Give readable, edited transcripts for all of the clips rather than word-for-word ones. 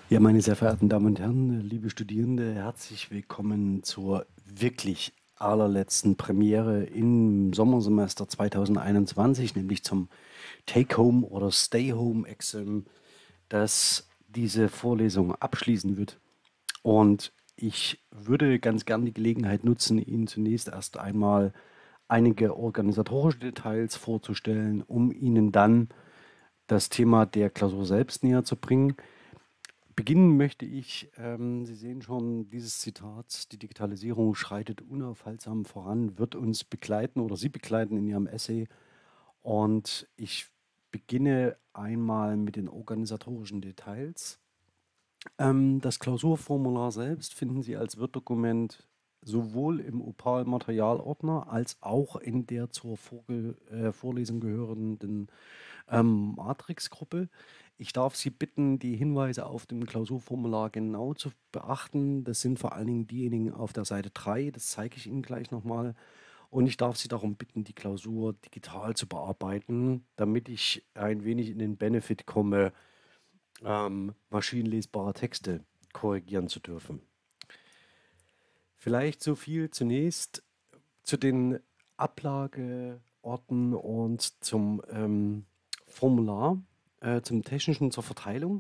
Ja, meine sehr verehrten Damen und Herren, liebe Studierende, herzlich willkommen zur wirklich allerletzten Premiere im Sommersemester 2021, nämlich zum Take-Home oder Stay-Home-Exam, das diese Vorlesung abschließen wird. Und ich würde ganz gern die Gelegenheit nutzen, Ihnen zunächst erst einmal einige organisatorische Details vorzustellen, um Ihnen dann das Thema der Klausur selbst näher zu bringen. Beginnen möchte ich, Sie sehen schon dieses Zitat: Die Digitalisierung schreitet unaufhaltsam voran, wird uns begleiten oder Sie begleiten in Ihrem Essay. Und ich beginne einmal mit den organisatorischen Details. Das Klausurformular selbst finden Sie als Word-Dokument sowohl im Opal-Materialordner als auch in der zur Vorlesung gehörenden Matrix-Gruppe. Ich darf Sie bitten, die Hinweise auf dem Klausurformular genau zu beachten. Das sind vor allen Dingen diejenigen auf der Seite 3. Das zeige ich Ihnen gleich nochmal. Und ich darf Sie darum bitten, die Klausur digital zu bearbeiten, damit ich ein wenig in den Benefit komme, maschinenlesbare Texte korrigieren zu dürfen. Vielleicht so viel zunächst zu den Ablageorten und zum Formular, zum technischen, zur Verteilung.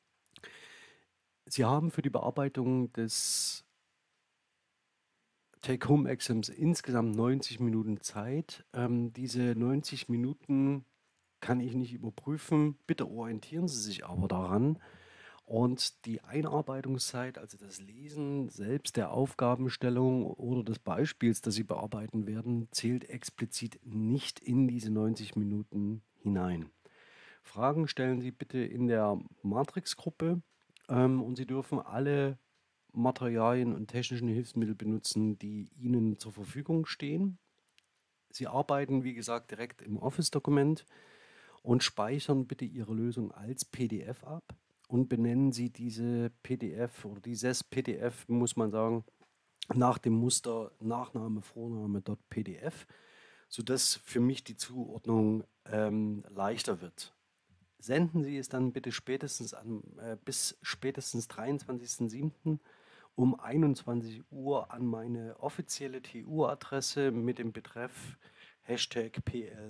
Sie haben für die Bearbeitung des Take-Home-Exams insgesamt 90 Minuten Zeit. Diese 90 Minuten kann ich nicht überprüfen. Bitte orientieren Sie sich aber daran. Und die Einarbeitungszeit, also das Lesen selbst der Aufgabenstellung oder des Beispiels, das Sie bearbeiten werden, zählt explizit nicht in diese 90 Minuten hinein. Fragen stellen Sie bitte in der Matrix-Gruppe, und Sie dürfen alle Materialien und technischen Hilfsmittel benutzen, die Ihnen zur Verfügung stehen. Sie arbeiten, wie gesagt, direkt im Office-Dokument und speichern bitte Ihre Lösung als PDF ab und benennen Sie diese PDF oder dieses PDF, muss man sagen, nach dem Muster Nachname, Vorname .pdf, sodass für mich die Zuordnung leichter wird. Senden Sie es dann bitte bis spätestens 23.07. um 21 Uhr an meine offizielle TU-Adresse mit dem Betreff Hashtag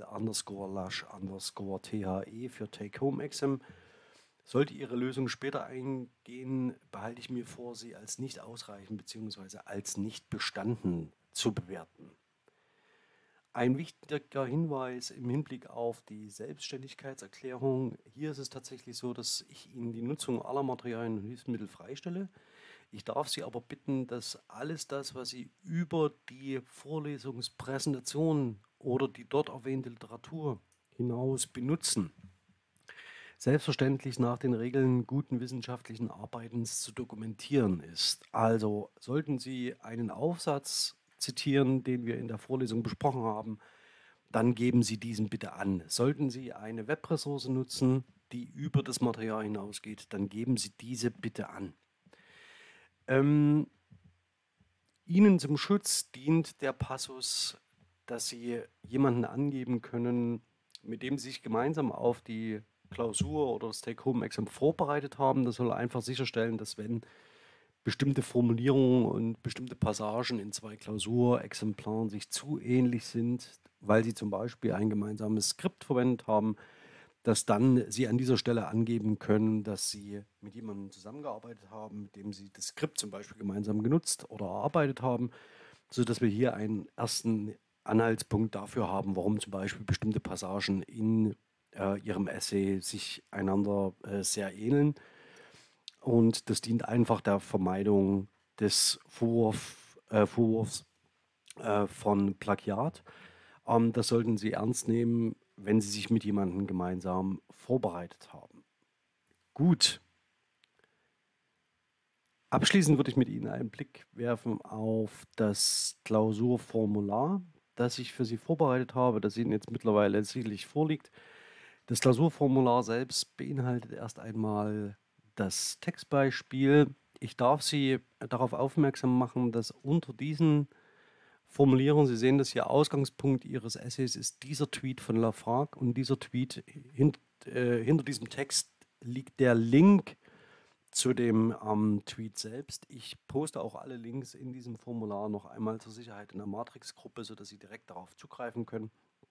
PL_Lush_THE für Take-Home-Exam. Sollte Ihre Lösung später eingehen, behalte ich mir vor, sie als nicht ausreichend bzw. als nicht bestanden zu bewerten. Ein wichtiger Hinweis im Hinblick auf die Selbstständigkeitserklärung: Hier ist es tatsächlich so, dass ich Ihnen die Nutzung aller Materialien und Hilfsmittel freistelle. Ich darf Sie aber bitten, dass alles das, was Sie über die Vorlesungspräsentation oder die dort erwähnte Literatur hinaus benutzen, selbstverständlich nach den Regeln guten wissenschaftlichen Arbeitens zu dokumentieren ist. Also sollten Sie einen Aufsatz zitieren, den wir in der Vorlesung besprochen haben, dann geben Sie diesen bitte an. Sollten Sie eine Webressource nutzen, die über das Material hinausgeht, dann geben Sie diese bitte an. Ihnen zum Schutz dient der Passus, dass Sie jemanden angeben können, mit dem Sie sich gemeinsam auf die Klausur oder das Take-Home-Exam vorbereitet haben. Das soll einfach sicherstellen, dass wenn bestimmte Formulierungen und bestimmte Passagen in zwei Klausurexemplaren sich zu ähnlich sind, weil Sie zum Beispiel ein gemeinsames Skript verwendet haben, dass dann Sie an dieser Stelle angeben können, dass Sie mit jemandem zusammengearbeitet haben, mit dem Sie das Skript zum Beispiel gemeinsam genutzt oder erarbeitet haben, sodass wir hier einen ersten Anhaltspunkt dafür haben, warum zum Beispiel bestimmte Passagen in Ihrem Essay sich einander sehr ähneln. Und das dient einfach der Vermeidung des Vorwurfs von Plagiat. Das sollten Sie ernst nehmen, wenn Sie sich mit jemandem gemeinsam vorbereitet haben. Gut. Abschließend würde ich mit Ihnen einen Blick werfen auf das Klausurformular, das ich für Sie vorbereitet habe, das Ihnen jetzt mittlerweile sicherlich vorliegt. Das Klausurformular selbst beinhaltet erst einmal das Textbeispiel. Ich darf Sie darauf aufmerksam machen, dass unter diesen Formulierungen, Sie sehen das hier, Ausgangspunkt Ihres Essays ist dieser Tweet von Lafargue, und dieser Tweet, hinter diesem Text liegt der Link zu dem Tweet selbst. Ich poste auch alle Links in diesem Formular noch einmal zur Sicherheit in der Matrix-Gruppe, sodass Sie direkt darauf zugreifen können.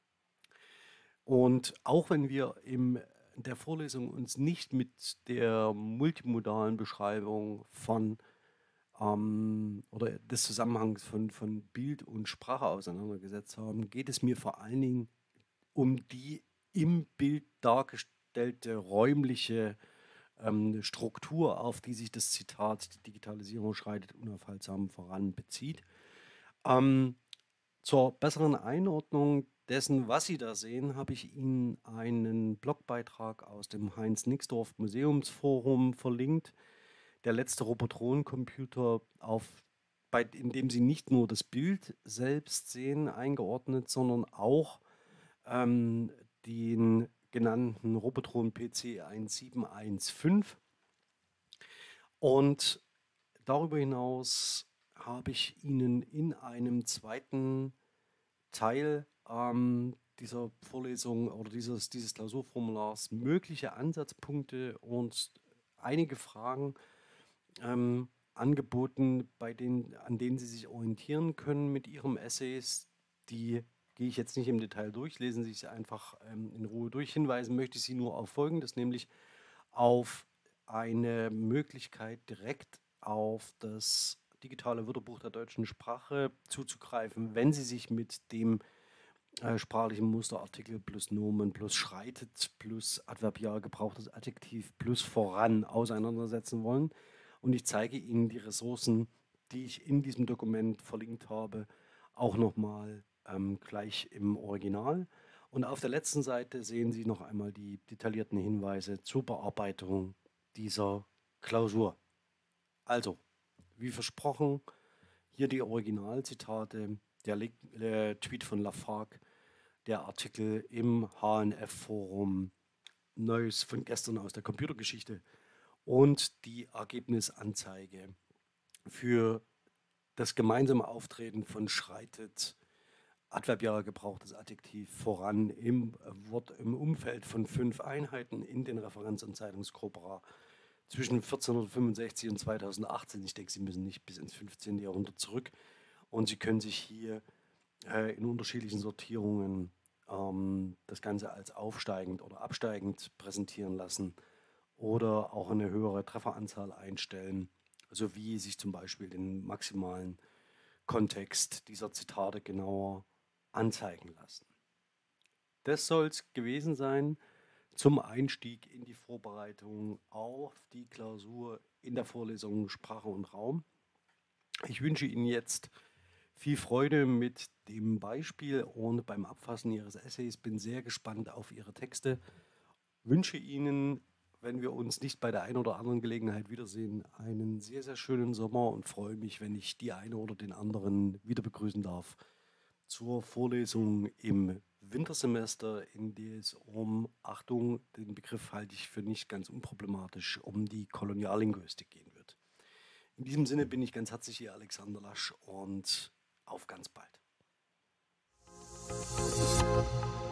Und auch wenn wir in der Vorlesung uns nicht mit der multimodalen Beschreibung von oder des Zusammenhangs von Bild und Sprache auseinandergesetzt haben, geht es mir vor allen Dingen um die im Bild dargestellte räumliche Struktur, auf die sich das Zitat „Die Digitalisierung schreitet unaufhaltsam voran" bezieht. Zur besseren Einordnung dessen, was Sie da sehen, habe ich Ihnen einen Blogbeitrag aus dem Heinz-Nixdorf Museumsforum verlinkt. Der letzte Robotronencomputer, in dem Sie nicht nur das Bild selbst sehen, eingeordnet, sondern auch den genannten Robotron PC 1715. Und darüber hinaus habe ich Ihnen in einem zweiten Teil dieser Vorlesung oder dieses Klausurformulars mögliche Ansatzpunkte und einige Fragen angeboten, an denen Sie sich orientieren können mit Ihrem Essays. Die gehe ich jetzt nicht im Detail durch, lesen Sie sich einfach in Ruhe durch. Hinweisen möchte ich Sie nur auf Folgendes, nämlich auf eine Möglichkeit, direkt auf das digitale Wörterbuch der deutschen Sprache zuzugreifen, wenn Sie sich mit dem sprachlichen Musterartikel plus Nomen plus schreitet plus adverbial gebrauchtes Adjektiv plus voran auseinandersetzen wollen. Und ich zeige Ihnen die Ressourcen, die ich in diesem Dokument verlinkt habe, auch nochmal gleich im Original. Und auf der letzten Seite sehen Sie noch einmal die detaillierten Hinweise zur Bearbeitung dieser Klausur. Also, wie versprochen, hier die Originalzitate, der Tweet von Lafargue, der Artikel im HNF-Forum, Neues von gestern aus der Computergeschichte und die Ergebnisanzeige für das gemeinsame Auftreten von schreitet adverbial gebrauchtes Adjektiv voran im Umfeld von 5 Einheiten in den Referenz- und Zeitungskorpora zwischen 1465 und 2018. Ich denke, Sie müssen nicht bis ins 15. Jahrhundert zurück. Und Sie können sich hier in unterschiedlichen Sortierungen das Ganze als aufsteigend oder absteigend präsentieren lassen oder auch eine höhere Trefferanzahl einstellen, sowie sich zum Beispiel den maximalen Kontext dieser Zitate genauer anzeigen lassen. Das soll es gewesen sein zum Einstieg in die Vorbereitung auf die Klausur in der Vorlesung Sprache und Raum. Ich wünsche Ihnen jetzt viel Freude mit dem Beispiel und beim Abfassen Ihres Essays. Bin sehr gespannt auf Ihre Texte. Wünsche Ihnen, wenn wir uns nicht bei der einen oder anderen Gelegenheit wiedersehen, einen sehr, sehr schönen Sommer und freue mich, wenn ich die eine oder den anderen wieder begrüßen darf zur Vorlesung im Wintersemester, in der es Achtung, den Begriff halte ich für nicht ganz unproblematisch, um die Koloniallinguistik gehen wird. In diesem Sinne bin ich ganz herzlich Ihr Alexander Lasch und auf ganz bald.